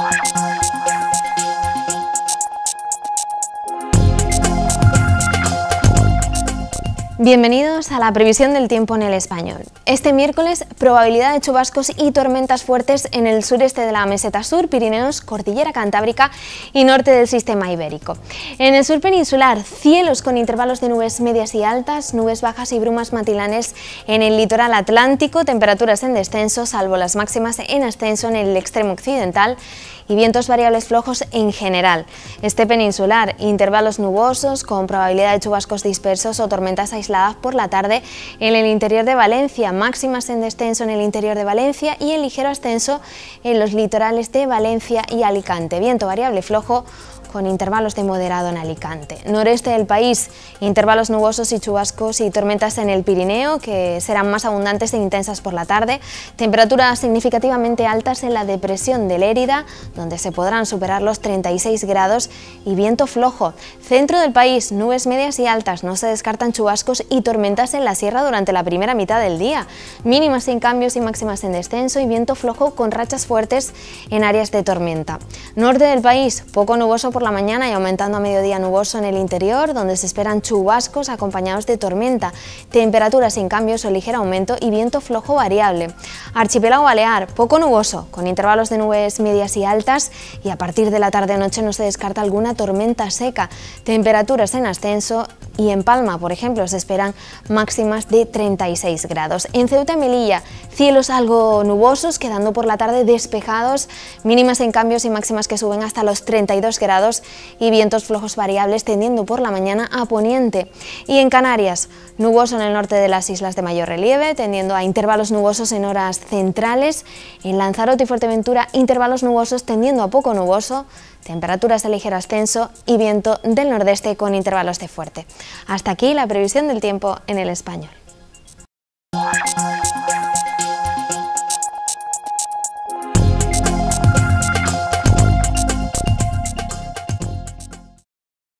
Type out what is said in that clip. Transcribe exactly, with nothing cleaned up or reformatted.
Bienvenidos a la previsión del tiempo en El Español. Este miércoles, probabilidad de chubascos y tormentas fuertes en el sureste de la meseta sur, Pirineos, Cordillera Cantábrica y norte del sistema ibérico. En el sur peninsular, cielos con intervalos de nubes medias y altas, nubes bajas y brumas matinales en el litoral atlántico, temperaturas en descenso, salvo las máximas en ascenso en el extremo occidental, y vientos variables flojos en general. Este peninsular, intervalos nubosos con probabilidad de chubascos dispersos o tormentas aisladas por la tarde en el interior de Valencia, máximas en descenso en el interior de Valencia y en ligero ascenso en los litorales de Valencia y Alicante. Viento variable flojo con intervalos de moderado en Alicante. Noreste del país, intervalos nubosos y chubascos y tormentas en el Pirineo, que serán más abundantes e intensas por la tarde. Temperaturas significativamente altas en la depresión de Lérida, donde se podrán superar los treinta y seis grados, y viento flojo. Centro del país, nubes medias y altas, no se descartan chubascos y tormentas en la sierra durante la primera mitad del día. Mínimas sin cambios y máximas en descenso y viento flojo con rachas fuertes en áreas de tormenta. Norte del país, poco nuboso por la mañana y aumentando a mediodía nuboso en el interior, donde se esperan chubascos acompañados de tormenta, temperaturas sin cambios o ligero aumento y viento flojo variable. Archipiélago balear, poco nuboso, con intervalos de nubes medias y altas, y a partir de la tarde-noche no se descarta alguna tormenta seca, temperaturas en ascenso, y en Palma, por ejemplo, se esperan máximas de treinta y seis grados. En Ceuta y Melilla, cielos algo nubosos, quedando por la tarde despejados, mínimas en cambios y máximas que suben hasta los treinta y dos grados y vientos flojos variables tendiendo por la mañana a poniente. Y en Canarias, nuboso en el norte de las islas de mayor relieve, tendiendo a intervalos nubosos en horas centrales. En Lanzarote y Fuerteventura, intervalos nubosos tendiendo a poco nuboso, temperaturas de ligero ascenso y viento del nordeste con intervalos de fuerte. Hasta aquí la previsión del tiempo en El Español.